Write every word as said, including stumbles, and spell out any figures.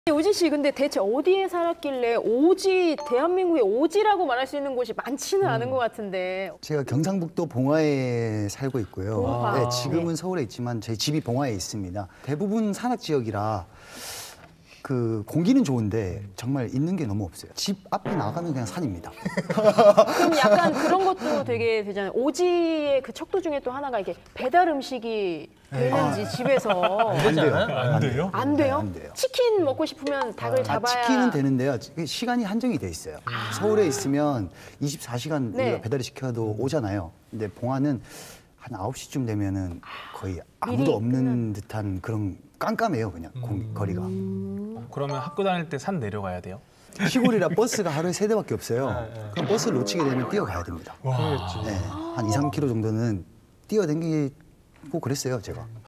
오지 씨, 근데 대체 어디에 살았길래 오지, 대한민국의 오지라고 말할 수 있는 곳이 많지는 않은 것 같은데. 제가 경상북도 봉화에 살고 있고요. 봉화. 네, 지금은 서울에 있지만 저희 집이 봉화에 있습니다. 대부분 산악 지역이라 그 공기는 좋은데 정말 있는 게 너무 없어요. 집 앞에 나가면 그냥 산입니다. 그럼 약간 그런 것도 되게 되잖아요. 오지의 그 척도 중에 또 하나가 이게 배달 음식이 되는지 집에서. 안 돼요. 안 돼요? 안 돼요? 안 돼요. 치킨 먹고 싶으면 닭을 아, 잡아야. 치킨은 되는데요. 시간이 한정이 돼 있어요. 서울에 있으면 이십사 시간 네. 우리가 배달을 시켜도 오잖아요. 근데 봉화는 한 아홉 시쯤 되면은 거의 아무도 미리 없는 듯한 그런 깜깜해요, 그냥 공, 거리가. 그러면 학교 다닐 때 산 내려가야 돼요? 시골이라 버스가 하루에 세 대밖에 없어요. 그럼 버스를 놓치게 되면 뛰어가야 됩니다. 네, 한 이, 삼 킬로미터 정도는 뛰어댕기고 그랬어요, 제가.